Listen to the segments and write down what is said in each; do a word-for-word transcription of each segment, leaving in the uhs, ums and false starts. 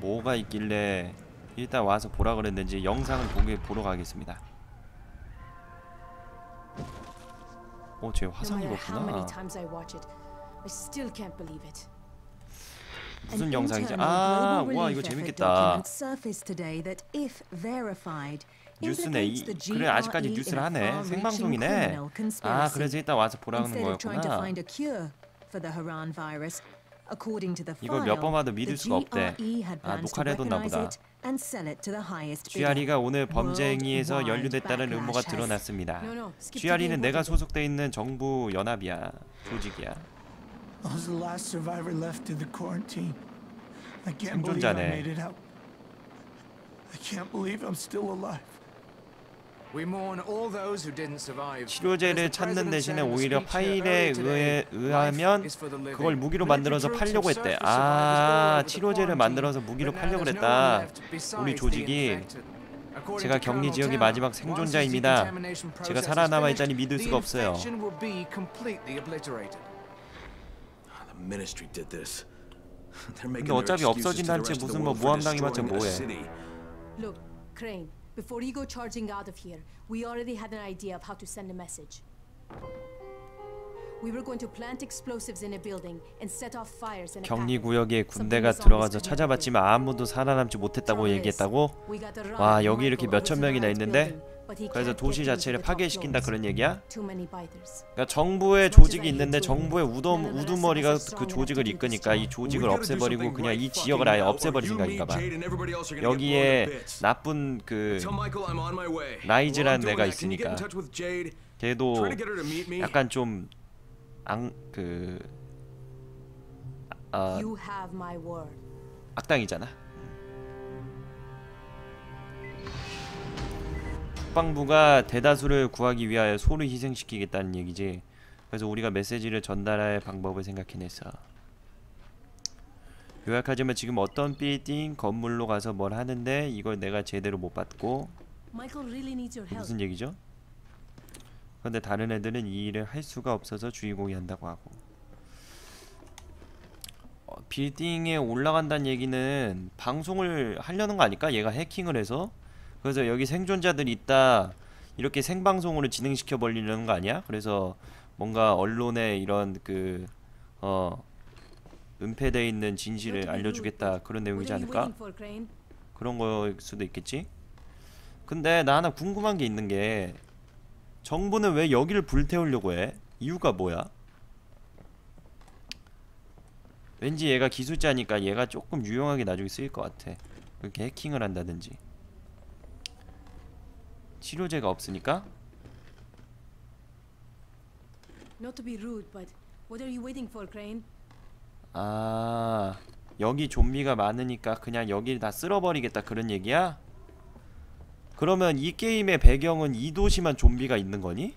뭐가 있길래 일단 와서 보라 그랬는지 영상을 보게 보러 가겠습니다. 어, 쟤 화상 입었구나. 무슨 영상이지? 아, 와, 이거 재밌겠다. 뉴스네. 이, 그래, 아직까지 뉴스를 하네. 생방송이네. 아, 그래서 일단 와서 보라는 거였구나. 이걸 몇 번 봐도 믿을 수가 없대. 아, 녹화를 해뒀나 보다. 쥐아리가 오늘 범죄 행위에서 연루됐다는 음모가 드러났습니다. 쥐아리는 내가 소속돼 있는 정부 연합이야. 조직이야. 생존자네. 치료제를 찾는 대신에 오히려 파일에 의해, 의하면 그걸 무기로 만들어서 팔려고 했대. 아, 치료제를 만들어서 무기로 팔려고 그랬다. 우리 조직이. 제가 격리 지역의 마지막 생존자입니다. 제가 살아남아 있다니 믿을 수가 없어요. 근데 어차피 없어진다는 채 무슨 뭐 모함당해봤자 뭐해. Before you go charging out of here, we already had an idea of how to send a message. We were going to plant explosives in a building and set off fires in a 격리 구역에 군대가 들어가서 찾아봤지만 아무도 살아남지 못했다고 얘기했다고? 와, 여기 이렇게 몇천 명이나 있는데? 그래서 도시 자체를 파괴시킨다 그런 얘기야? 그러니까 정부의 조직이 있는데 정부의 우덤, 우두머리가 그 조직을 이끄니까 이 조직을 없애버리고 그냥 이 지역을 아예 없애버릴 생각인가봐. 여기에 나쁜 그 라이즈라는 애가 있으니까 걔도 약간 좀 앙, 그 아, 악당이잖아. 국방부가 대다수를 구하기 위하여 소를 희생시키겠다는 얘기지. 그래서 우리가 메시지를 전달할 방법을 생각해냈어. 요약하자면 지금 어떤 빌딩 건물로 가서 뭘 하는데 이걸 내가 제대로 못 받고 무슨 얘기죠? 근데 다른 애들은 이 일을 할 수가 없어서 주인공이 한다고 하고. 어, 빌딩에 올라간다는 얘기는 방송을 하려는 거 아닐까? 얘가 해킹을 해서? 그래서 여기 생존자들이 있다 이렇게 생방송으로 진행시켜 버리려는 거 아니야? 그래서 뭔가 언론에 이런 그 어 은폐되어 있는 진실을 알려주겠다 그런 내용이지 않을까? 그런 거일 수도 있겠지? 근데 나 하나 궁금한 게 있는 게 정부는 왜 여기를 불태우려고 해? 이유가 뭐야? 왠지 얘가 기술자니까 얘가 조금 유용하게 나중에 쓰일 것 같아. 그렇게 해킹을 한다든지. 치료제가 없으니까? 아, 여기 좀비가 많으니까 그냥 여기를 다 쓸어버리겠다 그런 얘기야? 그러면 이 게임의 배경은 이 도시만 좀비가 있는 거니?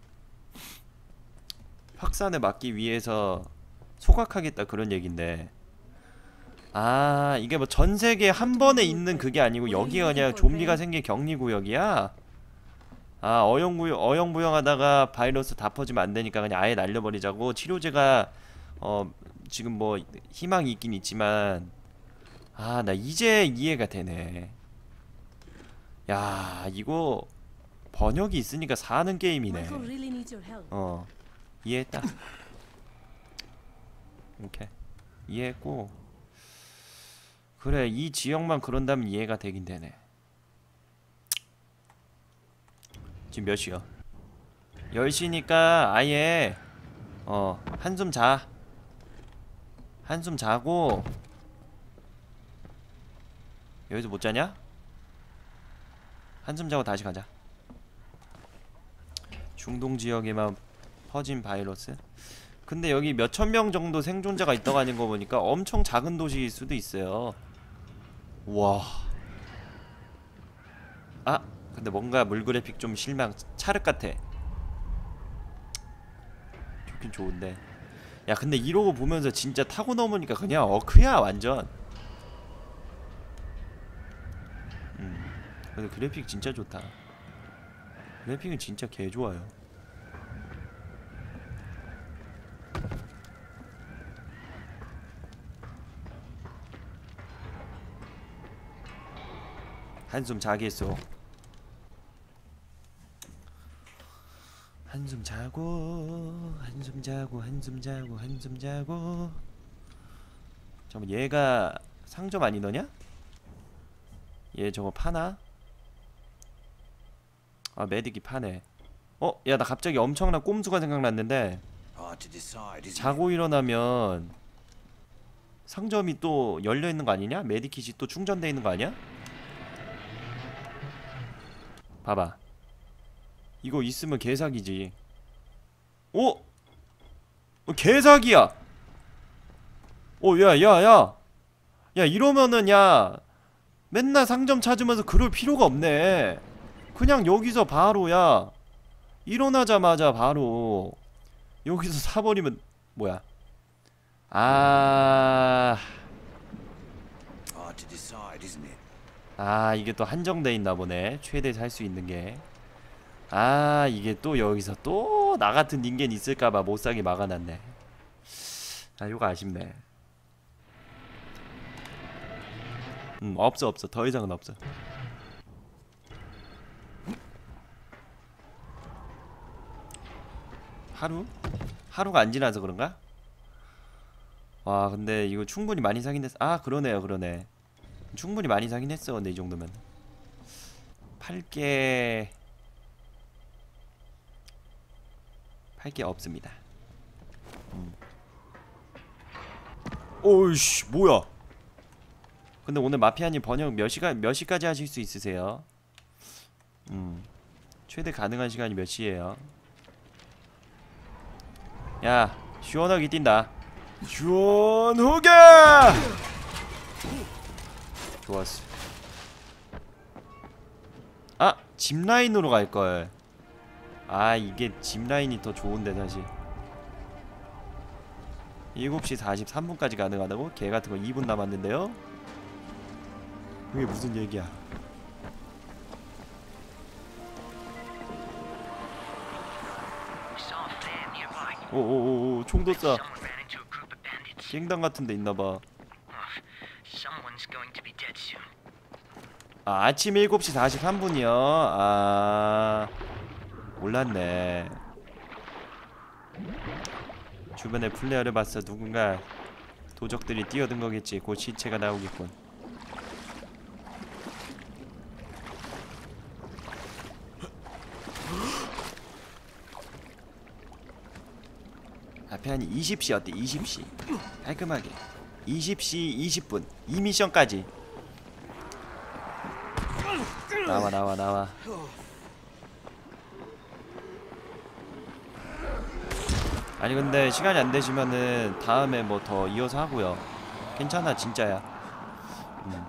확산을 막기 위해서 소각하겠다 그런 얘긴데. 아, 이게 뭐 전세계 한 번에 있는 그게 아니고 여기가 그냥 좀비가 생긴 격리구역이야? 아, 어영부영, 어영부영하다가 바이러스 다 퍼지면 안되니까 그냥 아예 날려버리자고. 치료제가 어 지금 뭐 희망이 있긴 있지만, 아, 나 이제 이해가 되네. 야, 이거 번역이 있으니까 사는 게임이네. 어, 이해했다. 오케이, 이해했고. 그래, 이 지역만 그런다면 이해가 되긴 되네. 지금 몇 시야? 열 시니까 아예 어 한숨 자. 한숨 자고. 여기서 못 자냐? 한숨 자고 다시 가자. 중동 지역에만 퍼진 바이러스. 근데 여기 몇천 명 정도 생존자가 있다고 하는 거 보니까 엄청 작은 도시일 수도 있어요. 와. 아, 근데 뭔가 물 그래픽 좀 실망. 찰흙 같아. 좋긴 좋은데. 야, 근데 이러고 보면서 진짜 타고 넘으니까 그냥 어크야 완전. 음. 그래서 그래픽 진짜 좋다. 그래픽은 진짜 개 좋아요. 한숨 자겠소. 한숨 자고 한숨 자고 한숨 자고 한숨 자고. 잠깐 얘가 상점 아니더냐? 얘 저거 파나? 아 메딕이 파네. 어? 야 나 갑자기 엄청난 꼼수가 생각났는데 자고 일어나면 상점이 또 열려있는 거 아니냐? 메디킷이 또 충전돼 있는 거 아니야? 봐봐 이거 있으면 개사기지. 오! 어, 개사기야! 오 야 야 야! 야 이러면은 야 맨날 상점 찾으면서 그럴 필요가 없네. 그냥 여기서 바로 야 일어나자마자 바로 여기서 사버리면 뭐야? 아... 아 이게 또 한정돼 있나 보네. 최대 살 수 있는 게. 아 이게 또 여기서 또 나 같은 닌겐 있을까봐 못사게 막아놨네. 아 요거 아쉽네. 음 없어 없어 더 이상은 없어. 하루? 하루가 안 지나서 그런가? 와 근데 이거 충분히 많이 사긴 했어. 아 그러네요 그러네. 충분히 많이 사긴 했어. 근데 이 정도면 팔게 팔게 없습니다. 음. 오이씨 뭐야. 근데 오늘 마피아님 번역 몇 시간 몇 시까지 하실 수 있으세요? 음 최대 가능한 시간이 몇 시예요? 야 시원하게 뛴다. 시원하게! 좋았어. 아! 짚라인으로 갈걸. 아 이게 짚라인이 더 좋은데 사실. 일곱 시 사십삼 분까지 가능하다고? 개같은 거 이 분 남았는데요? 그게 무슨 얘기야. 오오오오 총도 쏴. 갱당 같은데 있나봐. 아 아침 일곱 시 사십삼 분이요? 아 몰랐네. 주변에 플레이어를 봤어. 누군가 도적들이 뛰어든 거겠지. 곧 시체가 나오겠군. 앞에 한 이십 시 어때? 이십 시 깔끔하게 이십 시 이십 분 이 미션까지. 나와 나와 나와. 아니 근데 시간이 안 되시면은 다음에 뭐 더 이어서 하고요. 괜찮아 진짜야. 음.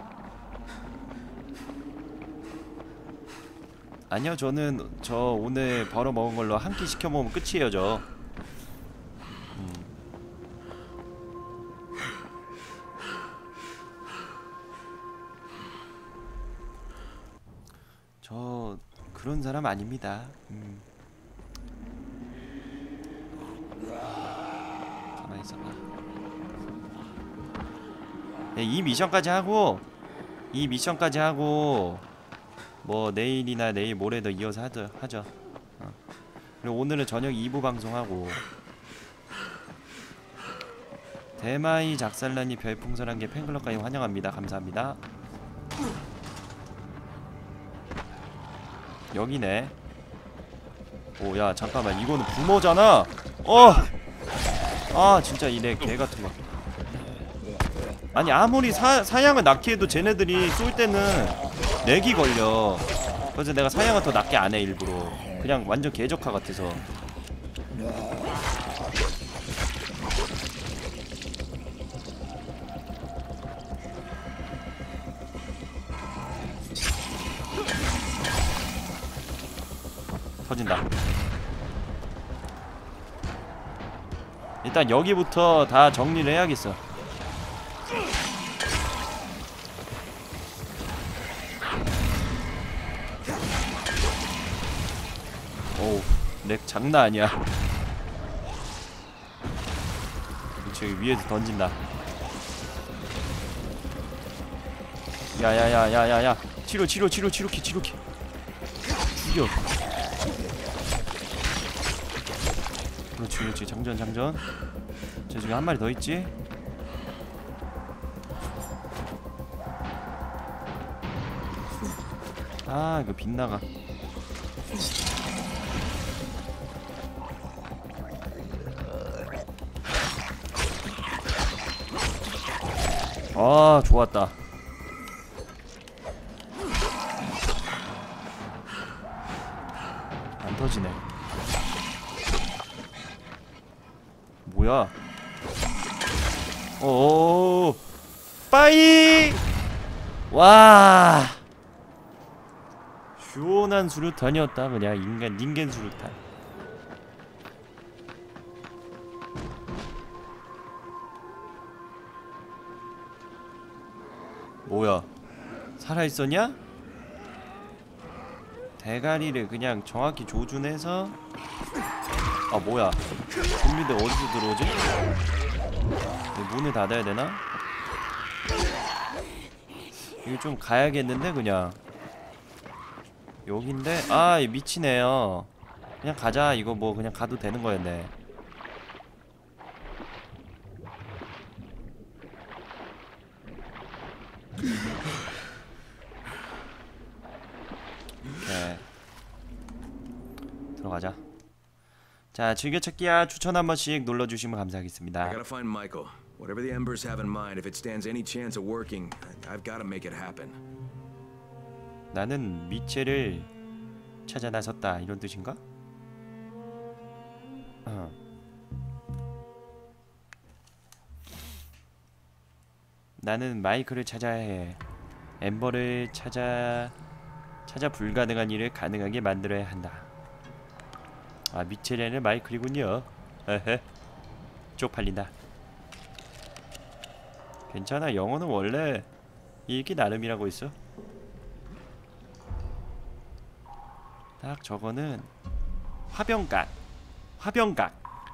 아니요 저는 저 오늘 벌어 먹은 걸로 한 끼 시켜 먹으면 끝이에요 저. 음. 저 그런 사람 아닙니다. 음. 가만히 있어봐. 네, 이 미션까지 하고 이 미션까지 하고 뭐 내일이나 내일 모레도 이어서 하죠. 하죠. 어. 그리고 오늘은 저녁 이 부 방송하고. 대마이 작살난이 별풍선 한 개 팬클럽까지 환영합니다. 감사합니다. 여기네. 오야 잠깐만 이거는 부모잖아. 어! 아 진짜 이네 개같은 거. 아니 아무리 사, 사양을 낳게 해도 쟤네들이 쏠 때는 렉이 걸려. 그래서 내가 사양을 더 낮게 안해 일부러. 그냥 완전 개적화 같아서. 터진다. 일단 여기부터 다 정리를 해야겠어. 오우 렉 장난 아니야. 저기 위에서 던진다. 야야야야야야 치료 치료 치료 치료키 치료키 죽여. 그렇지 그렇지 장전 장전. 저 중에 한 마리 더 있지? 아 이거 빗나가. 아 좋았다. 안 터지네. 뭐야? 오 빠이. 와 시원한 수류탄이었다. 그냥 인간 닌겐 수류탄. 뭐야 살아있었냐? 대가리를 그냥 정확히 조준해서. 아 뭐야 좀비들 어디서 들어오지? 문을 닫아야 되나? 이거 좀 가야겠는데 그냥. 여긴데? 아 미치네요. 그냥 가자. 이거 뭐 그냥 가도 되는 거였네. 오케이 들어가자. 자 즐겨찾기야 추천 한 번씩 눌러주시면 I 감사하겠습니다. gotta find Michael. Whatever the Embers have in mind, if it stands any chance of working, I've gotta make it happen. 나는 미첼을 찾아 나섰다 이런 뜻인가? 어. 나는 마이클을 찾아야 해. 엠버를 찾아 찾아 불가능한 일을 가능하게 만들어야 한다. 아 미첼이 아니라 마이클이군요. 에헤 쪽팔린다. 괜찮아 영어는 원래 읽기 나름이라고 있어. 딱 저거는 화병각 화병각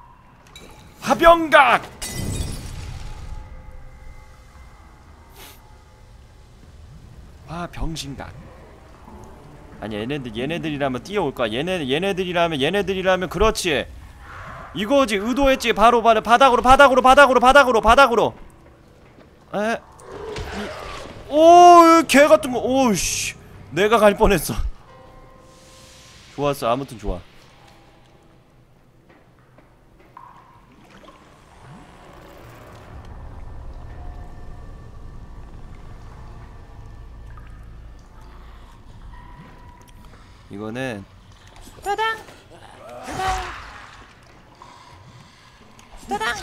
화병각. 아 병신각. 아니 얘네들 얘네들이라면 뛰어올 거야. 얘네 얘네들이라면 얘네들이라면 그렇지. 이거지 의도했지. 바로 바로 바닥으로 바닥으로 바닥으로 바닥으로 바닥으로. 에. 오, 개 같은 거. 오씨. 내가 갈 뻔했어. 좋았어. 아무튼 좋아. 이거는 따당 따당 따당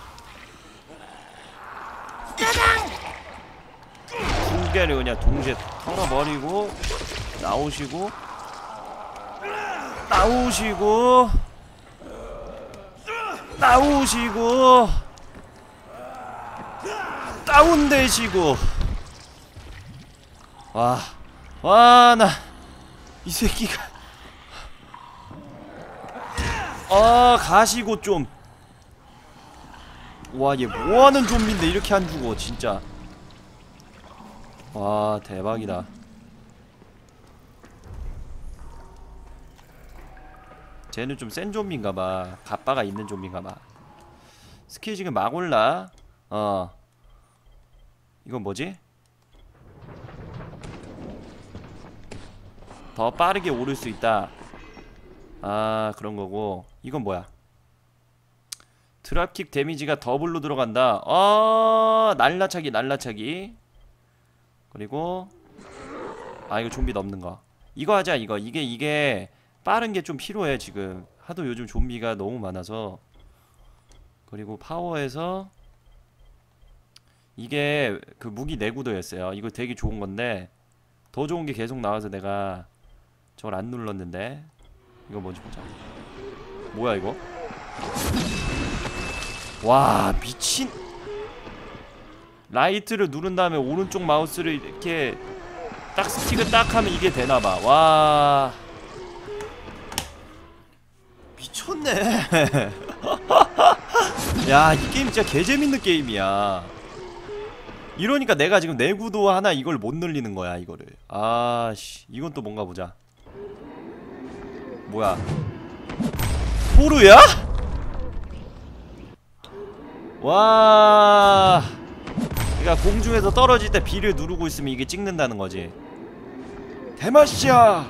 따당 두 개를 그냥 동시에 털어버리고 나오시고 나오시고 나오시고 다운되시고. 와 와 나 이 새끼가 아 가시고 좀. 와 얘 뭐하는 좀비인데 이렇게 안 죽어 진짜. 와 대박이다. 쟤는 좀 센 좀비인가봐. 가빠가 있는 좀비인가봐. 스킬 지금 막 올라. 어 이건 뭐지? 더 빠르게 오를 수 있다. 아 그런거고. 이건 뭐야? 드랍킥 데미지가 더블로 들어간다. 아 날라차기 날라차기. 그리고 아 이거 좀비 넘는거 이거 하자. 이거 이게 이게 빠른게 좀 필요해 지금. 하도 요즘 좀비가 너무 많아서. 그리고 파워에서 이게 그 무기 내구도였어요. 이거 되게 좋은건데 더 좋은게 계속 나와서 내가 저걸 안 눌렀는데. 이거 뭔지 보자. 뭐야 이거? 와 미친. 라이트를 누른 다음에 오른쪽 마우스를 이렇게 딱 스틱을 딱 하면 이게 되나봐. 와 미쳤네. 야 이 게임 진짜 개재밌는 게임이야. 이러니까 내가 지금 내구도 하나 이걸 못 늘리는 거야 이거를. 아씨 이건 또 뭔가 보자. 뭐야 토르야? 와 그러니까 공중에서 떨어질 때 B를 누르고 있으면 이게 찍는다는 거지. 대마시야.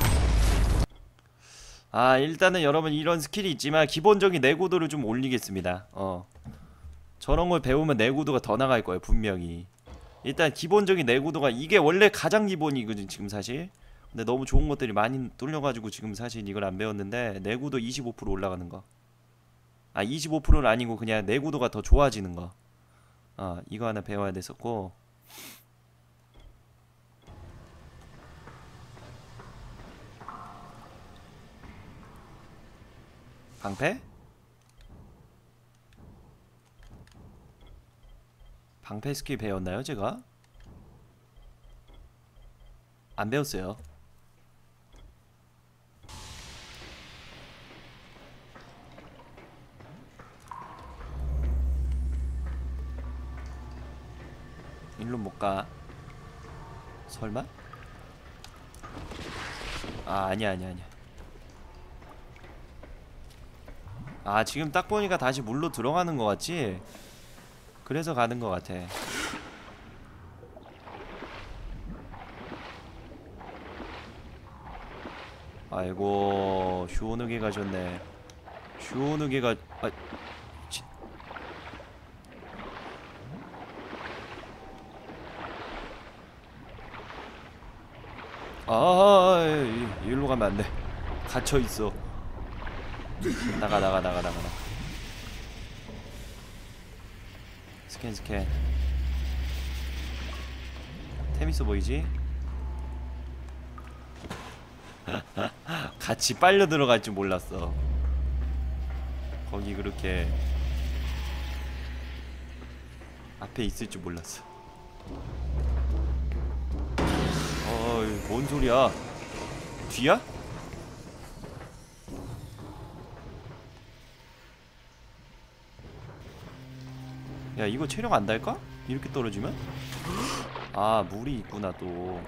아 일단은 여러분 이런 스킬이 있지만 기본적인 내구도를 좀 올리겠습니다. 어 저런 걸 배우면 내구도가 더 나갈 거예요 분명히. 일단 기본적인 내구도가 이게 원래 가장 기본이거든 지금 사실. 근데 너무 좋은 것들이 많이 뚫려가지고 지금 사실 이걸 안 배웠는데 내구도 이십오 퍼센트 올라가는 거. 아 이십오 퍼센트는 아니고 그냥 내구도가 더 좋아지는 거. 어 이거 하나 배워야 됐었고. 방패? 방패 스킬 배웠나요 제가? 안 배웠어요. 일로 못 가. 설마? 아 아니야 아니야 아니야. 아 지금 딱 보니까 다시 물로 들어가는 것 같지? 그래서 가는 것 같아. 아이고 슈오누게 가셨네. 슈오누게가 아 치. 아 일로 가면 안 돼. 갇혀 있어. 나가 나가 나가 나가 나가. 스캔 스캔. 템 있어 보이지? 같이 빨려 들어갈 줄 몰랐어. 거기 그렇게 앞에 있을 줄 몰랐어. 어이 뭔 소리야? 뒤야? 야 이거 체력 안 달까? 이렇게 떨어지면? 아 물이 있구나 또.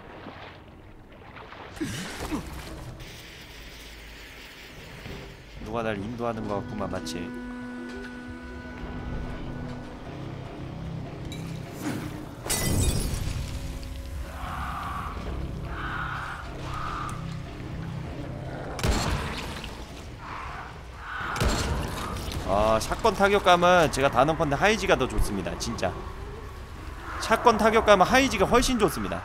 누가 날 인도하는 것 같구만 마치. 아 샷건 타격감은 제가 단언컨대 하이지가 더 좋습니다 진짜. 샷건 타격감은 하이지가 훨씬 좋습니다.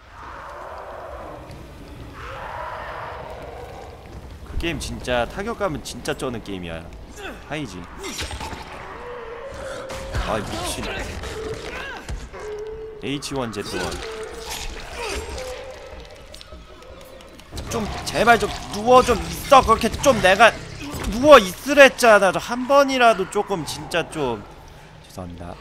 그 게임 진짜 타격감은 진짜 쩌는 게임이야 하이지. 아 미친. 에이치 원 제트 원. 좀 제발 좀 누워 좀 있어. 그렇게 좀 내가 누워 있으랬잖아. 한 번이라도 조금 진짜 좀 죄송합니다.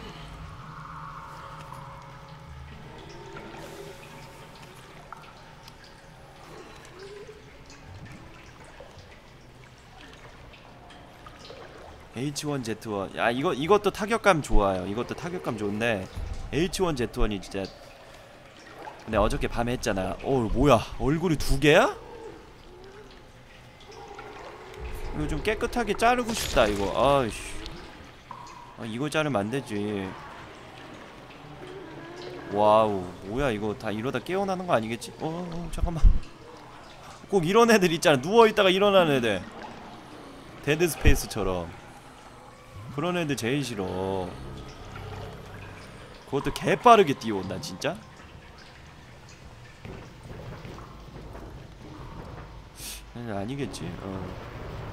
에이치 원 제트 원. 야 이거 이것도 타격감 좋아요. 이것도 타격감 좋은데 에이치 원 제트 원이 진짜. 근데 어저께 밤에 했잖아. 어 뭐야 얼굴이 두 개야? 이거 좀 깨끗하게 자르고 싶다 이거. 아이씨. 아 이거 자르면 안 되지. 와우 뭐야 이거 다 이러다 깨어나는 거 아니겠지? 어, 어 잠깐만. 꼭 이런 애들 있잖아. 누워있다가 일어나는 애들. 데드 스페이스처럼. 그런 애들 제일 싫어. 그것도 개빠르게 뛰어온다 진짜. 아니겠지. 어.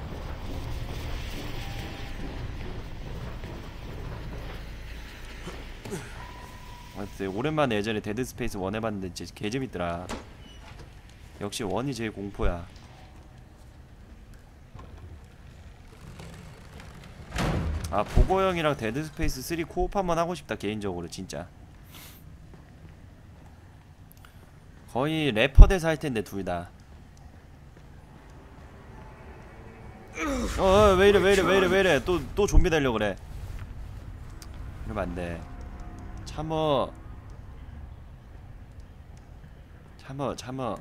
맞지. 오랜만에 예전에 데드 스페이스 원 해봤는데 진짜 개재밌더라. 역시 원이 제일 공포야. 아 보고형이랑 데드 스페이스 쓰리 코옵 한번 하고 싶다 개인적으로 진짜. 거의 래퍼 대사 할 텐데 둘 다. 어 왜이래 왜이래 왜이래 왜이래 또 또 좀비 달려 그래. 이러면 안 돼. 참어 참어 참어.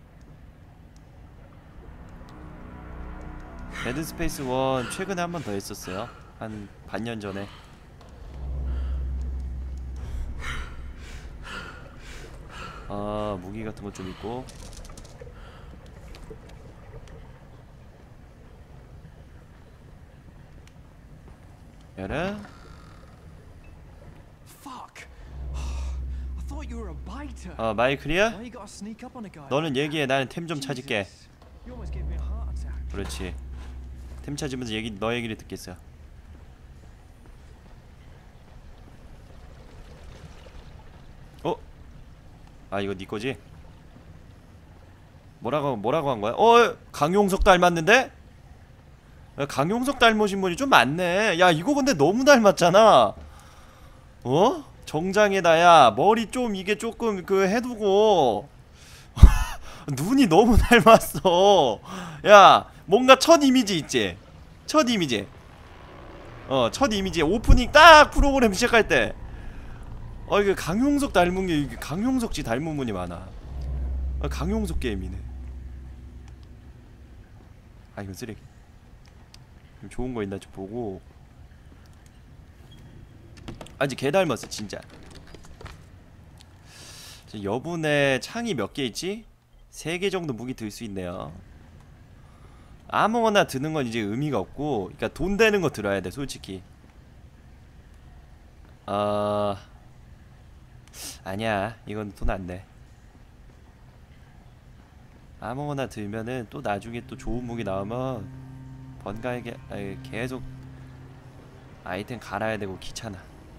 데드 스페이스 일 최근에 한 번 더 했었어요. 한 반년 전에. 아, 무기 같은 거 좀 있고. 열어. Fuck. I thought you were a biter. 어, 마이클이야? Why you gotta sneak up on a guy? 너는 얘기해. 나는 템 좀 찾을게. Jesus. You almost gave me a heart attack. 그렇지. 템 찾으면서 얘기 너 얘기를 듣겠어. 어? 아, 이거 네 거지? 뭐라고 뭐라고 한 거야? 어, 강용석 닮았는데? 야, 강용석 닮으신 분이 좀 많네. 야, 이거 근데 너무 닮았잖아. 어? 정장에다야 머리 좀 이게 조금 그 해두고 눈이 너무 닮았어. 야, 뭔가 첫 이미지 있지? 첫 이미지. 어, 첫 이미지. 오프닝 딱 프로그램 시작할 때. 어, 이게 강용석 닮은 게, 이게 강용석씨 닮은 분이 많아. 어, 강용석 게임이네. 아, 이건 쓰레기. 좀 좋은 거 있나 좀 보고. 아직 개 닮았어, 진짜. 여분의 창이 몇 개 있지? 세 개 정도 무기 들 수 있네요. 아무거나 드는 건 이제 의미가 없고, 그러니까 돈 되는 거 들어야 돼, 솔직히. 아, 아니야, 이건 돈 안 돼. 아무거나 들면은 또 나중에 또 좋은 무기 나오면 번갈게 아니, 계속 아이템 갈아야 되고 귀찮아.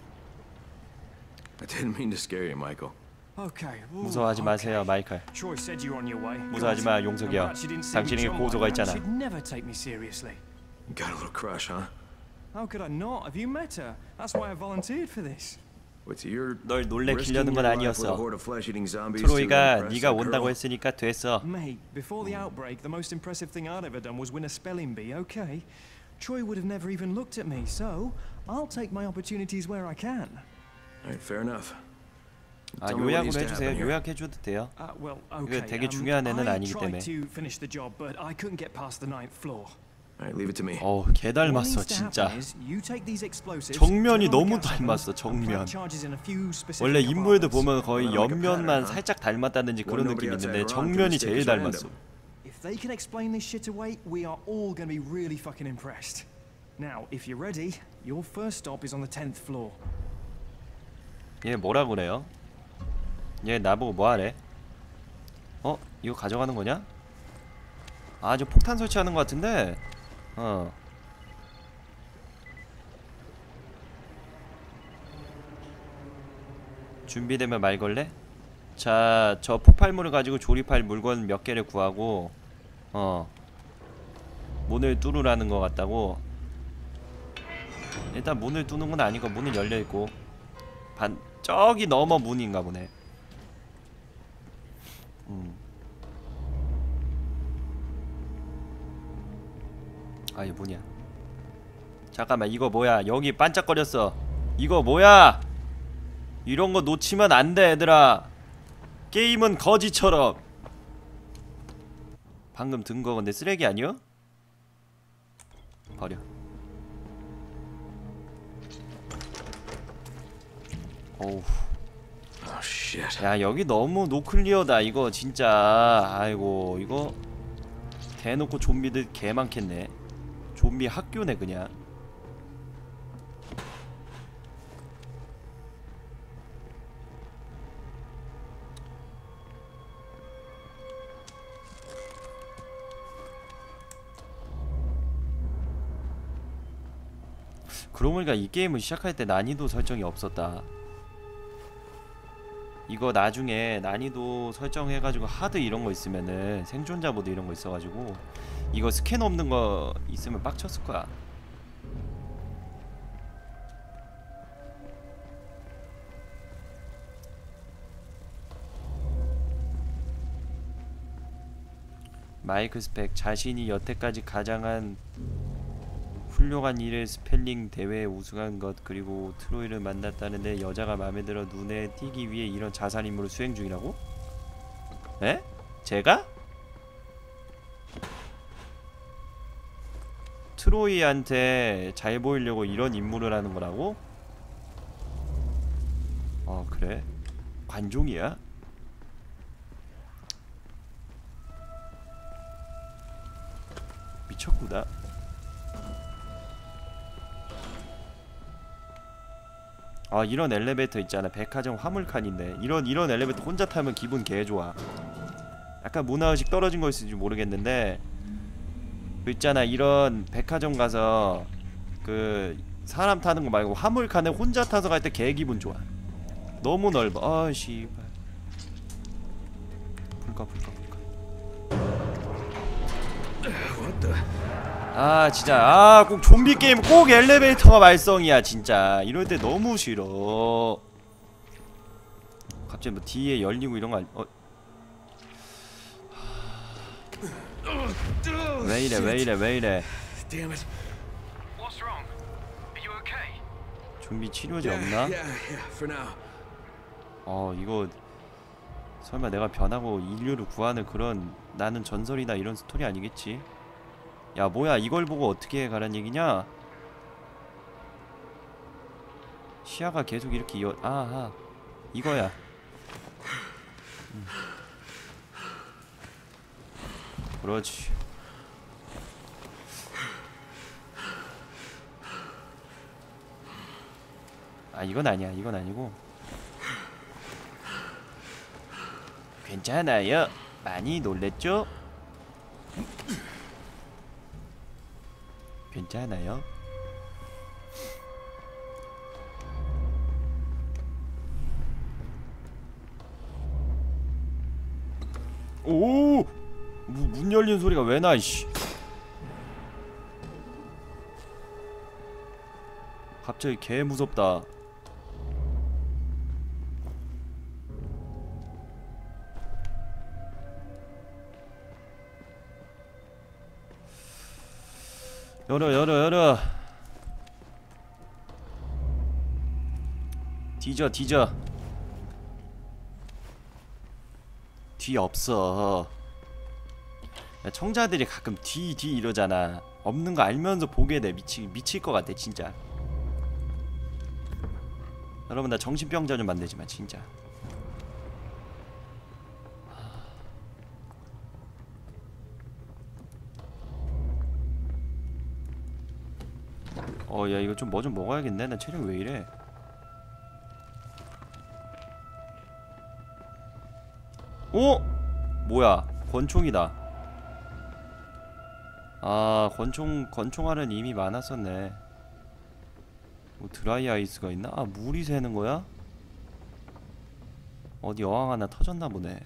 I didn't mean to scare you, Michael. Okay. ooh, 무서워하지 마세요, okay. 마이클. Troy said you were on your way. 무서워하지 마, 용석이 형. I'm glad she didn't see me 당신에게 jump 고소가 like that. 있잖아. She'd never take me seriously. Got a little crush, huh? How could I not? Have you met her? That's why I volunteered for this. What's your 널 놀래키려는 건 아니었어. 트로이가 트로이가 네가 온다고 했으니까 됐어. Mate, before the outbreak, the most impressive thing I'd ever done was win a spelling bee, okay? Troy would have never even looked at me, so I'll take my opportunities where I can. Alright, fair enough. 아, Tell me what 요약으로 needs to 해주세요. happen here. 요약해줘도 돼요. Uh, well, okay. 이거 되게 um, 중요한 애는 I 아니기 때문에. tried to finish the job, but I couldn't get past the ninth floor. Alright, leave it to me. 어우, 개 What 닮았어, needs to 진짜. happen is you take these explosives, 정면이 turn on the 너무 gas ovens, 닮았어, and 정면. plant charges in a few specific 원래 인물들 compartments. 보면 거의 Like a 옆면만 pattern, huh? 살짝 닮았다든지 그런 Well, 느낌이 nobody outside 있는데 Iran 정면이 can 제일 mistake us 닮았어. If they can explain this shit away, we are all going to be really fucking impressed. Now, if you're ready, your first stop is on the tenth floor. 얘 뭐라 그래요? 얘 나보고 뭐하래? 어? 이거 가져가는 거냐? 아, 저 폭탄 설치하는 거 같은데? 어. 준비되면 말 걸래? 자, 저 폭발물을 가지고 조립할 물건 몇 개를 구하고, 어, 문을 뚫으라는 것 같다고. 일단 문을 뚫는 건 아니고 문은 열려 있고, 반 저기 넘어 문인가 보네. 음. 아, 이거 뭐냐? 잠깐만, 이거 뭐야? 여기 반짝거렸어. 이거 뭐야? 이런 거 놓치면 안 돼, 얘들아. 게임은 거지처럼. 방금 든 거 근데 쓰레기 아니요? 버려. 어우. Oh shit. 야, 여기 너무 노클리어다 이거 진짜. 아이고, 이거 대놓고 좀비들 개 많겠네. 좀비 학교네 그냥. 그러고 보니까 이 게임을 시작할 때 난이도 설정이 없었다. 이거 나중에 난이도 설정해가지고 하드 이런 거 있으면은 생존자 모드 이런 거 있어가지고 이거 스캔 없는 거 있으면 빡쳤을 거야. 마이크 스펙 자신이 여태까지 가장한 훌륭한 일에 스펠링 대회에 우승한 것, 그리고 트로이를 만났다는데 여자가 마음에 들어 눈에 띄기 위해 이런 자살 임무를 수행 중이라고? 에? 제가? 트로이한테 잘 보이려고 이런 임무를 하는 거라고? 어 그래? 관종이야? 미쳤구나. 아 이런 엘리베이터 있잖아. 백화점 화물칸인데 이런 이런 엘리베이터 혼자 타면 기분 개좋아. 약간 문화의식 떨어진 거일지 모르겠는데 그 있잖아, 이런 백화점 가서 그 사람 타는 거 말고 화물칸에 혼자 타서 갈 때 개 기분 좋아. 너무 넓어. 아 씨발. 불까 불까 불까. 아 진짜 아 꼭 좀비 게임 꼭 엘리베이터가 말썽이야 진짜. 이럴 때 너무 싫어. 갑자기 뭐 뒤에 열리고 이런 거 아니.. 어? 왜 이래 왜 이래 왜 이래. 좀비 치료제 없나? 어 이거 설마 내가 변하고 인류를 구하는 그런 나는 전설이나 이런 스토리 아니겠지? 야 뭐야 이걸 보고 어떻게 가란 얘기냐? 시야가 계속 이렇게 이어.. 아하 이거야. 음. 그렇지. 아 이건 아니야. 이건 아니고. 괜찮아요. 많이 놀랬죠? 괜찮아요. 오! 문, 문 열리는 소리가 왜 나, 이씨. 갑자기 개 무섭다. 열어 열어 열어. 뒤져 뒤져. 뒤 없어. 야, 청자들이 가끔 뒤 뒤 이러잖아. 없는 거 알면서 보게 돼. 미치, 미칠 것 같아 진짜. 여러분 나 정신병자 좀 만들지마 진짜. 어 야 이거 좀 뭐 좀 먹어야겠네. 나 체력 왜 이래. 어? 뭐야 권총이다. 아 권총 권총알은 이미 많았었네. 뭐 드라이 아이스가 있나? 아 물이 새는 거야? 어디 어항 하나 터졌나 보네.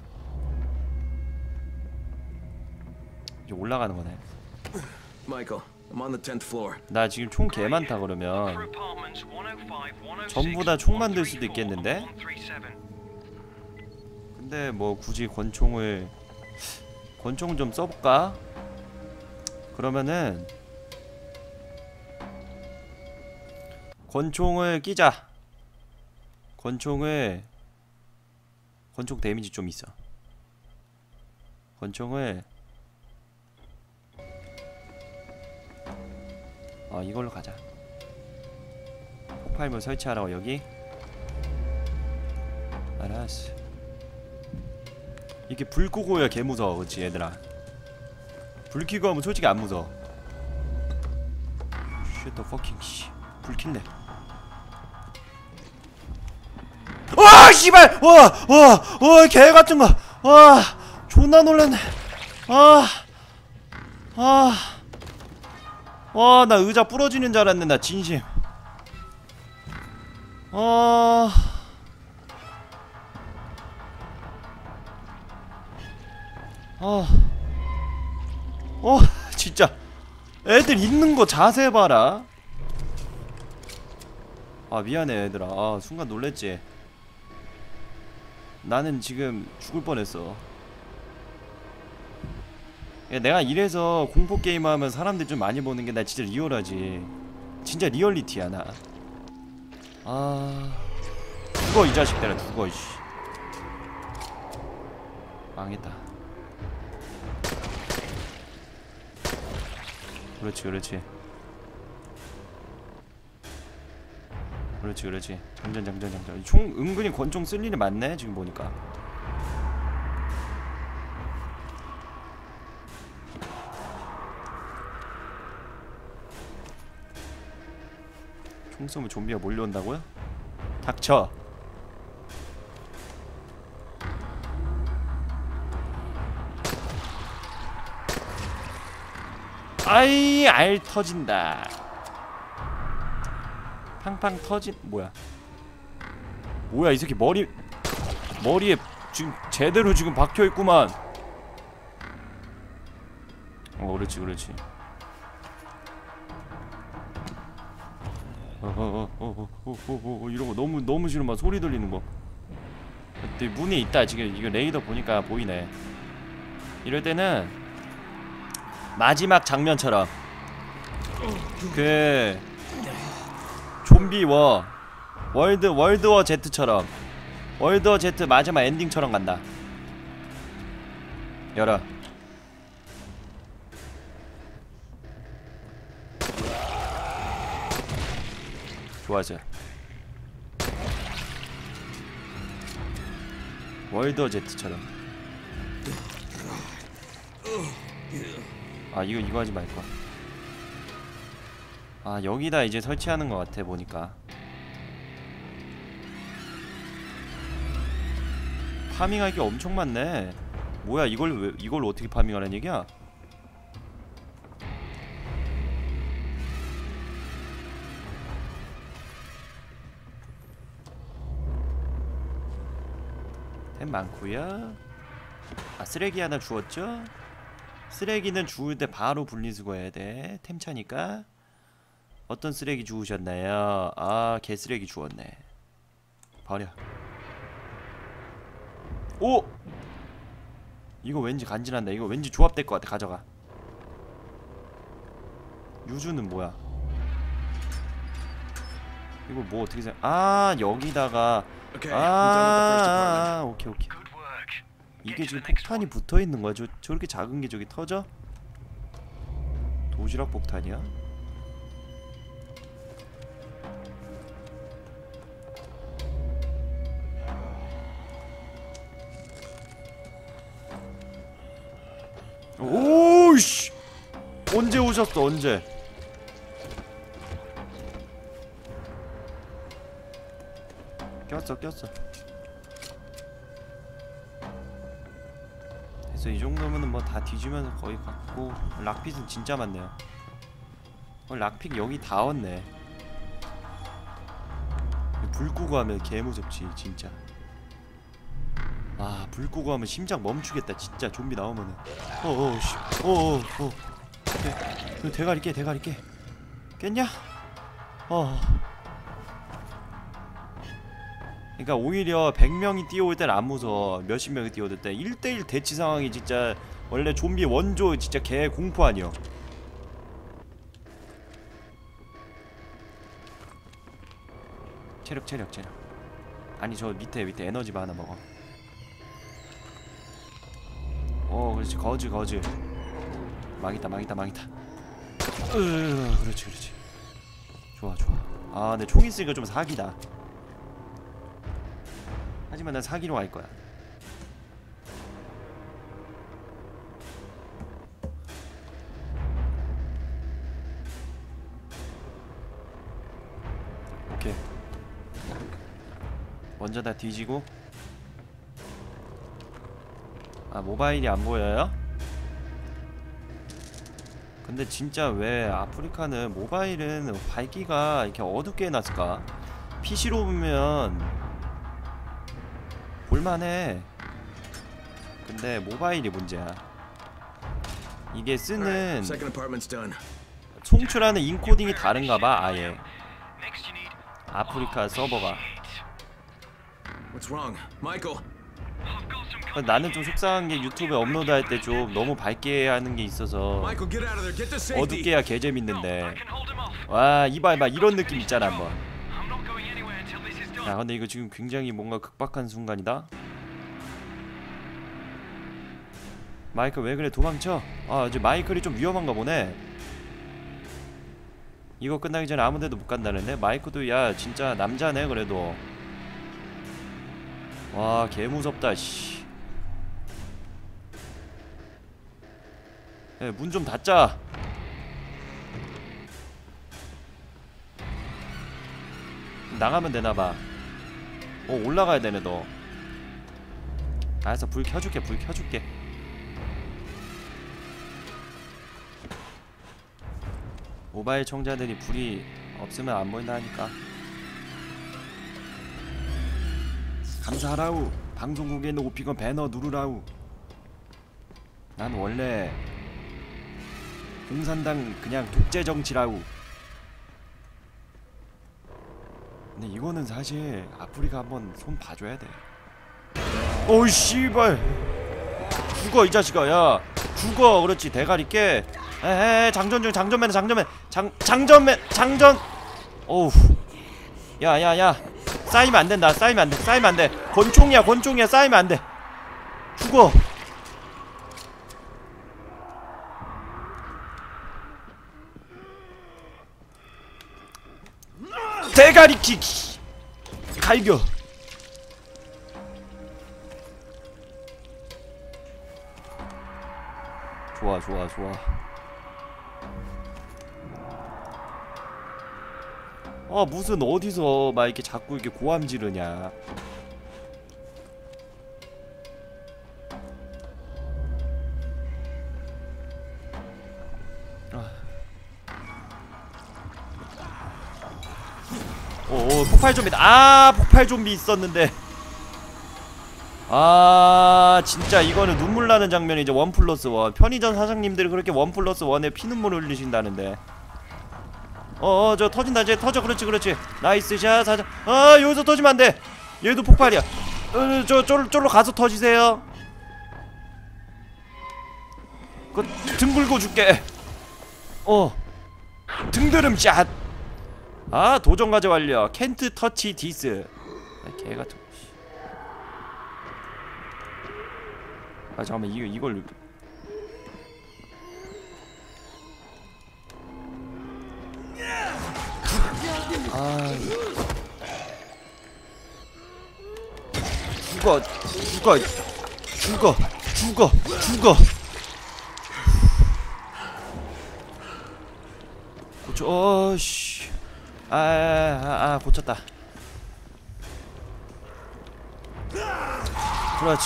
이제 올라가는 거네. Michael, I'm on the tenth floor. 나 지금 총 개 많다. 그러면 전부 다 총 만들 수도 있겠는데? 근데 뭐 굳이 권총을 권총 좀 써볼까? 그러면은 권총을 끼자. 권총을 권총 데미지 좀 있어. 권총을 어 이걸로 가자. 폭발물 설치하라고 여기? 알았어. 이렇게 불 끄고야 개 무서워. 그치 얘들아. 불 켜고 하면 솔직히 안 무서워. Shit the fucking 씨. 불 켰네. 와 씨발! 와! 와! 와 개 같은 거! 와! 존나 놀랐네. 아! 아! 와 나 의자 부러지는 줄 알았네. 나 진심. 아... 아... 어 진짜 애들 있는 거 자세 봐라. 아 미안해 얘들아. 아 순간 놀랬지. 나는 지금 죽을 뻔했어. 야, 내가 이래서 공포 게임 하면 사람들이 좀 많이 보는 게 나 진짜 리얼하지. 진짜 리얼리티야 나. 아 죽어 이 자식들아 죽어 이씨. 망했다. 그렇지 그렇지 그렇지 그렇지 장전 장전 장전. 총 은근히 권총 쓸 일이 많네 지금 보니까. 총 쏘면 좀비가 몰려온다고요? 닥쳐. 아이 알 터진다. 팡팡 터진 뭐야? 뭐야 이 새끼 머리 머리에 지금 제대로 지금 박혀 있구만. 어 그렇지 그렇지. 어어어어어어어 이런 거 너무 너무 싫은 막 소리 들리는 거. 근데 문에 있다 지금 이거 레이더 보니까 보이네. 이럴 때는 마지막 장면처럼 그 좀비 워 월드 월드워 Z처럼 월드워 Z 마지막 엔딩처럼 간다. 열어. 좋아져. 월드워 Z처럼. 아 이거 이거 하지 말까. 아 여기다 이제 설치하는 것 같아 보니까. 파밍할 게 엄청 많네. 뭐야 이걸 왜 이걸 어떻게 파밍하라는 얘기야? 템 많구요. 아 쓰레기 하나 주웠죠? 쓰레기는 주울 때 바로 분리수거해야 돼. 템 차니까. 어떤 쓰레기 주우셨나요? 아 개쓰레기 주웠네. 버려. 오! 이거 왠지 간지난다. 이거 왠지 조합될 것 같아. 가져가. 유주는 뭐야? 이거 뭐 어떻게 생각? 아 여기다가 아 오케이 오케이. 이게 지금 폭탄이 붙어있는 거야. 저, 저렇게 작은 게 저기 터져? 도시락 폭탄이야? 오우씨! 언제 오셨어 언제? 꼈어 꼈어. 그래서 이 정도면은 뭐 다 뒤지면서 거의 갔고. 락핏은 진짜 많네요. 어, 락핏 여기 다 왔네. 불 끄고 하면 개 무섭지 진짜. 아 불 끄고 하면 심장 멈추겠다 진짜. 좀비 나오면은. 어어 씨. 어어 어. 대, 대가리 깨 대가리 깨. 깼냐? 어. 그러니까 오히려 백 명이 뛰어올 때는 안 무서워. 몇십 명이 뛰어올 때 일 대일 대치 상황이 진짜 원래 좀비 원조 진짜 개 공포 아니여. 체력 체력 체력. 아니 저 밑에 밑에 에너지바 하나 먹어. 어 그렇지 거즈 거즈. 망이다 망이다 망이다. 으 그렇지 그렇지. 좋아 좋아. 아 근데 총 있으니까 좀 사기다. 하지만 난 사기로 갈 거야. 오케이. 먼저 다 뒤지고. 아 모바일이 안 보여요? 근데 진짜 왜 아프리카는 모바일은 밝기가 이렇게 어둡게 해놨을까? 피시로 보면 볼만해. 근데 모바일이 문제야. 이게 쓰는 송출하는 인코딩이 다른가봐 아예. 아프리카 서버가. What's wrong? Michael. 나는 좀 속상한 게 유튜브에 업로드할 때 좀 너무 밝게 하는 게 있어서 Michael, get out of there. Get to safety. 어둡게 해야 개재밌는데 와 이봐 이봐 이런 느낌 있잖아 한번. 야 근데 이거 지금 굉장히 뭔가 급박한 순간이다. 마이클 왜 그래 도망쳐. 아 이제 마이클이 좀 위험한가 보네. 이거 끝나기 전에 아무데도 못 간다는데. 마이클도 야 진짜 남자네 그래도. 와 개무섭다 씨. 예, 문 좀 닫자. 나가면 되나봐. 어 올라가야 되네 너. 알았어 불 켜줄게 불 켜줄게. 모바일 청자들이 불이 없으면 안 보인다 하니까. 감사하라우. 방송국에 있는 오피건 배너 누르라우. 난 원래 공산당 그냥 독재 정치라우. 근데 이거는 사실 아프리카 한번 손 봐줘야 돼. 어이 씨발 죽어 이 자식아. 야 죽어. 그렇지 대가리 깨. 에에 장전 중 장전맨 장전맨 장 장전맨 장전. 어우 야야야 쌓이면 안 된다. 쌓이면 안 돼. 쌓이면 안 돼. 권총이야 권총이야. 쌓이면 안 돼. 죽어. 대가리킥 갈겨. 좋아 좋아 좋아. 아 무슨 어디서 막 이렇게 자꾸 이렇게 고함 지르냐. 오 폭발 좀비다. 아 폭발 좀비 있었는데. 아 진짜 이거는 눈물 나는 장면이죠. 원 플러스 원. 편의점 사장님들이 그렇게 원 플러스 원에 피눈물 흘리신다는데. 어어 저 터진다. 이제 터져. 그렇지 그렇지. 나이스 샷 사장. 아 여기서 터지면 안돼. 얘도 폭발이야. 어, 저 쫄, 쫄로 가서 터지세요. 그 등 굴고 줄게. 어 등드름 샷. 아 도전 과제 완료. 캔트 터치 디스. 아, 개같은. 아 잠깐만 이거 이걸. 아 죽어 죽어 죽어 죽어 죽어. 고쳐. 어씨. 아, 아, 아, 고쳤다. 그렇지.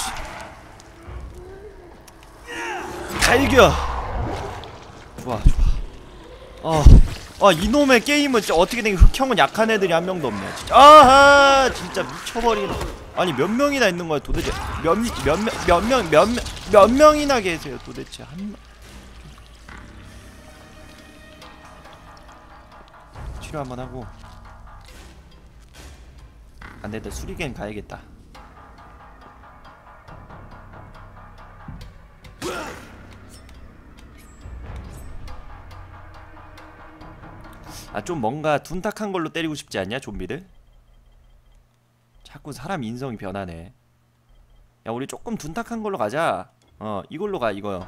갈겨. 좋아, 좋아. 어, 어, 이놈의 게임은 진짜 어떻게 된 흑형은 약한 애들이 한 명도 없네. 진짜. 아하, 진짜 미쳐버리겠네. 아니 몇 명이나 있는 거야 도대체? 몇, 몇 명, 몇 명, 몇 명, 몇 명이나 계세요 도대체 한 명. 치료 한번 하고. 안되겠다. 수리겐 가야겠다. 아 좀 뭔가 둔탁한 걸로 때리고 싶지 않냐 좀비들? 자꾸 사람 인성이 변하네. 야 우리 조금 둔탁한 걸로 가자. 어 이걸로 가. 이거요.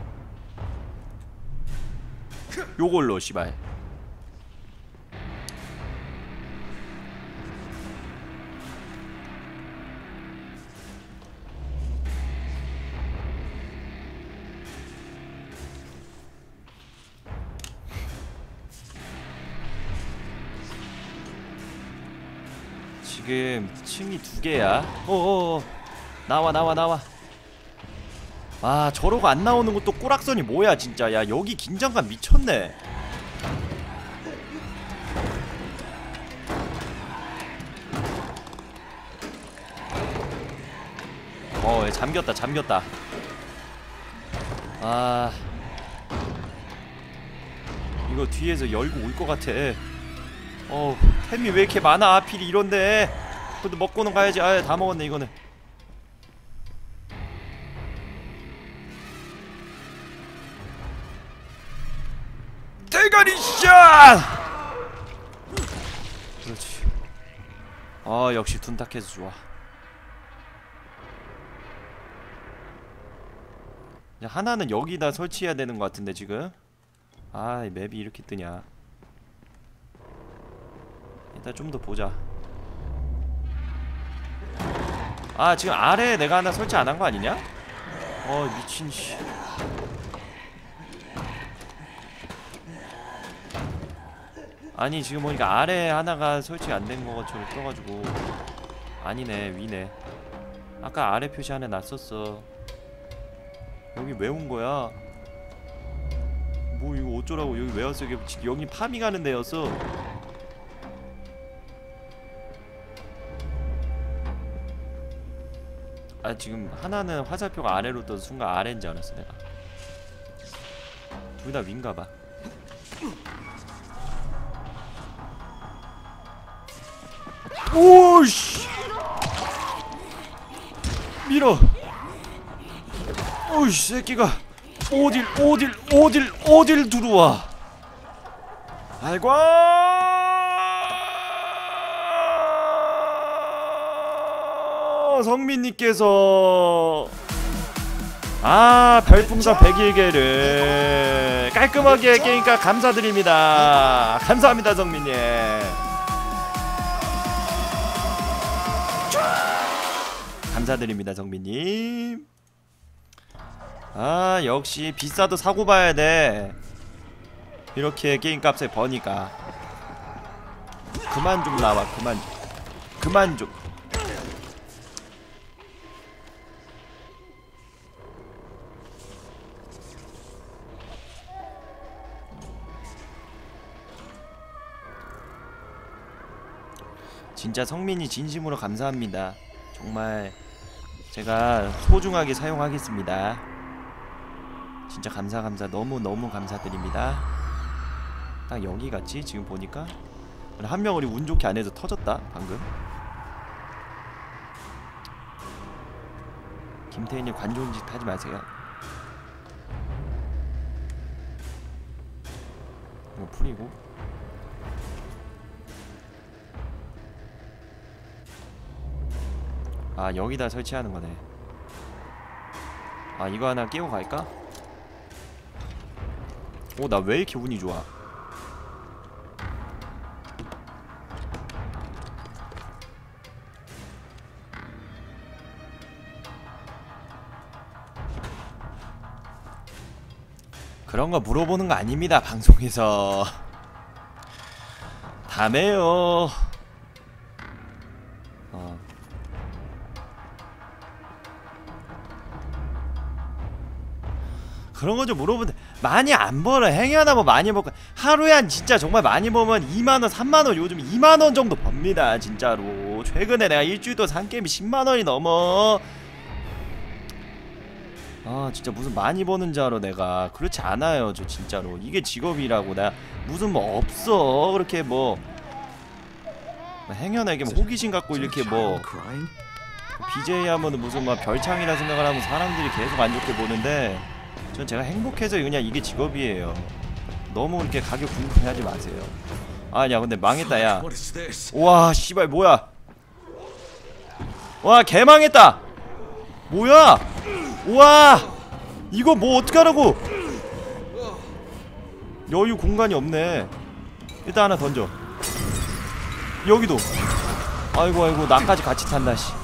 요걸로 씨발. 지금 층이 두 개야. 어어어 나와 나와 나와. 아 저러고 안 나오는 것도 꼬락선이 뭐야 진짜. 야 여기 긴장감 미쳤네. 어 잠겼다 잠겼다. 아 이거 뒤에서 열고 올 것 같아. 어 템이 왜 이렇게 많아 하필이 이런데. 그래도 먹고는 가야지. 아 다 먹었네 이거는. 샷! 그렇지. 아 역시 둔탁해서 좋아. 하나는 여기다 설치해야 되는 것 같은데 지금. 아, 이 맵이 이렇게 뜨냐. 일단 좀 더 보자. 아, 지금 아래에 내가 하나 설치 안 한 거 아니냐? 어, 미친 씨. 아니, 지금 보니까 아래에 하나가 설치 안 된 것처럼 떠가지고. 아니네, 위네. 아까 아래 표시 하나 놨었어. 여기 왜 온 거야? 뭐 이거 어쩌라고. 여기 왜 왔어? 여기, 여기 파밍하는 데였어. 아, 지금 하나는 화살표가 아래로 떠서 순간 아래인 줄 알았어 내가. 둘 다 위인가봐. 오씨! 밀어! 오이씨, 새끼가 어딜 어딜 어딜 어딜 들어와. 아이고. 성민님께서 아 별풍선 백일 개를 깔끔하게 깨니까 감사드립니다. 감사합니다 성민님. 감사드립니다 성민님. 아 역시 비싸도 사고 봐야돼. 이렇게 게임값에 버니까. 그만 좀 나와. 그만 그만 좀. 진짜 성민이 진심으로 감사합니다. 정말 제가 소중하게 사용하겠습니다. 진짜 감사 감사 너무너무 감사드립니다. 딱 여기 같지? 지금 보니까 한 명 우리 운 좋게 안에서 터졌다 방금. 김태희님 관종짓 하지 마세요. 이거 풀이고. 아 여기다 설치하는 거네. 아 이거 하나 끼고 갈까? 오 나 왜 이렇게 운이 좋아? 그런 거 물어보는 거 아닙니다 방송에서. 다음에요. 어. 그런 거 좀 물어보는데 많이 안 벌어. 행위 하나 뭐 많이 벌고 하루에 한 진짜 정말 많이 벌면 이만 원, 삼만 원, 요즘 이만 원 정도 법니다 진짜로. 최근에 내가 일주일 동안 산 게임이 십만 원이 넘어. 아 진짜 무슨 많이 버는 줄 알아 내가. 그렇지 않아요 저 진짜로. 이게 직업이라고. 나 무슨 뭐 없어 그렇게 뭐 행여나게 뭐 호기심 갖고 이렇게 뭐 비제이 하면은 무슨 막 별창이라 생각을 하면 사람들이 계속 안 좋게 보는데 전 제가 행복해서 그냥 이게 직업이에요. 너무 이렇게 가격 궁금해하지 마세요. 아야 근데 망했다 야. 와 씨발 뭐야. 와 개망했다. 뭐야. 우와 이거 뭐 어떡하라고. 여유 공간이 없네. 일단 하나 던져. 여기도. 아이고 아이고 나까지 같이 탄다 씨.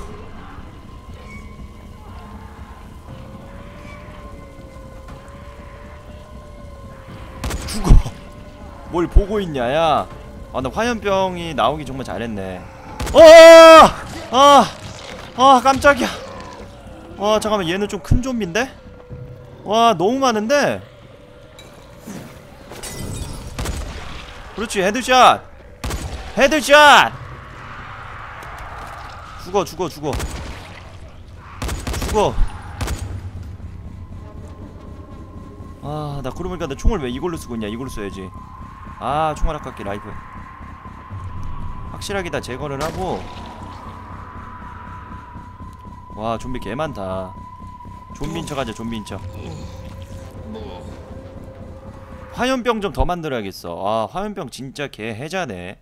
죽어. 뭘 보고 있냐 야. 아 나 화염병이 나오기 정말 잘했네. 어어어어 아, 아 깜짝이야. 와 잠깐만 얘는 좀 큰 좀비인데? 와 너무 많은데? 그렇지 헤드샷! 헤드샷! 죽어 죽어 죽어 죽어. 아 나 그러고 보니까 나 총을 왜 이걸로 쓰고 있냐. 이걸로 써야지. 아 총알 아깝게 라이플 확실하게 다 제거를 하고. 와 좀비 개 많다. 좀비인 척 하자 좀비인 척. 화염병 좀 더 만들어야겠어. 아 화염병 진짜 개 해자네.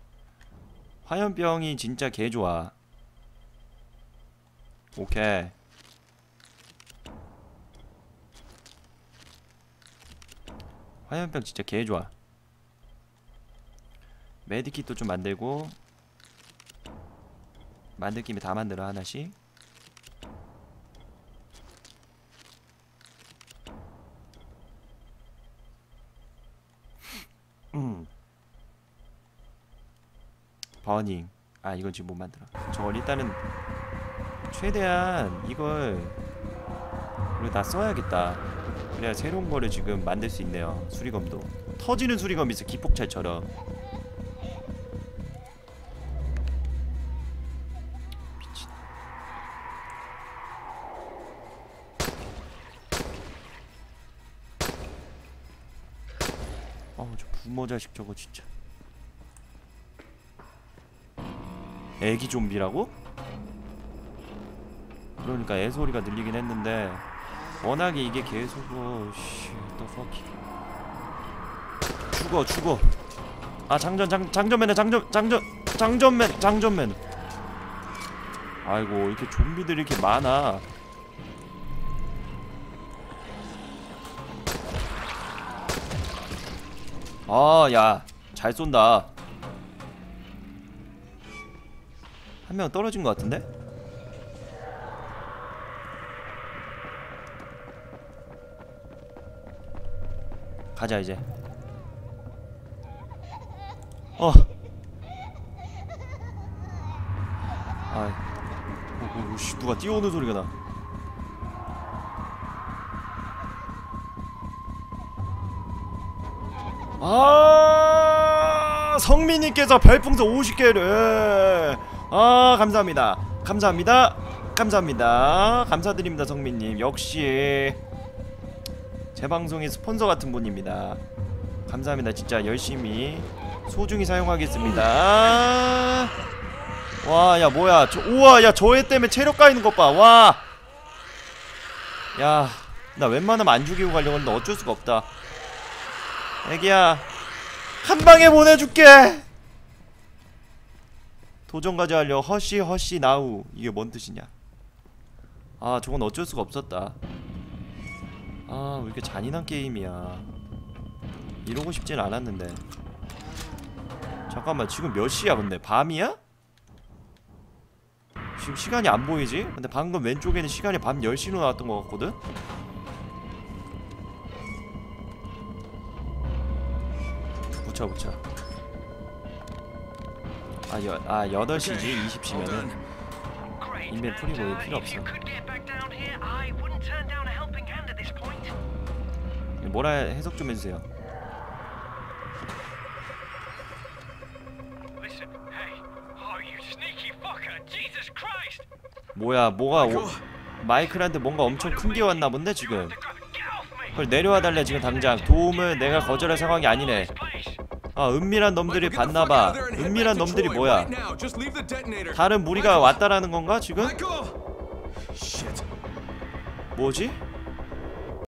화염병이 진짜 개 좋아. 오케이. 화염병 진짜 개 좋아. 메디킷도 좀 만들고. 만들 김에 다 만들어 하나씩. 음. 버닝. 아 이건 지금 못 만들어. 저걸 일단은 최대한 이걸 우리 다 써야겠다. 그래야 새로운 거를 지금 만들 수 있네요. 수리검도 터지는 수리검이 있어. 기폭찰처럼. 미친. 어우 저 부모 자식 저거 진짜. 애기 좀비라고? 그러니까 애소리가 들리긴 했는데 워낙에 이게 계속 어, 씨, 또 fuck. 죽어 죽어. 아 장전 장 장전맨에 장전 장전 장전맨 장전맨. 아이고 이렇게 좀비들이 이렇게 많아. 아 야 잘 쏜다. 한 명 떨어진 것 같은데? 가자 이제. 어. 아이. 오, 오, 씨, 누가 뛰어오는 소리가 나. 아, 성민님께서 별풍선 오십 개를. 아, 감사합니다. 감사합니다. 감사합니다. 감사드립니다, 성민님. 역시 제 방송의 스폰서 같은 분입니다. 감사합니다. 진짜 열심히 소중히 사용하겠습니다. 와, 야 뭐야? 저, 우와, 야 저애 때문에 체력 까이는 것 봐. 와, 야, 나 웬만하면 안 죽이고 가려고 했는데 어쩔 수가 없다. 애기야, 한 방에 보내줄게. 도전까지 하려. 허쉬 허쉬 나우. 이게 뭔 뜻이냐? 아, 저건 어쩔 수가 없었다. 아, 왜 이렇게 잔인한 게임이야. 이러고 싶진 않았는데. 잠깐만, 지금 몇 시야 근데? 밤이야? 지금 시간이 안 보이지? 근데 방금 왼쪽에는 시간이 밤 열 시로 나왔던 것 같거든? 붙여 붙여. 아, 여, 아 여덟 시지. 이십 시면은 인벤토리 뭐 필요 없어. 뭐라 해석 좀 해주세요. 뭐야, 뭐가 오, 마이클한테 뭔가 엄청 큰 게 왔나 본데 지금. 그걸 내려와 달래 지금 당장. 도움을 내가 거절할 상황이 아니네. 아, 은밀한 놈들이 봤나봐. 은밀한 놈들이 뭐야? 다른 무리가 왔다라는 건가 지금? 뭐지?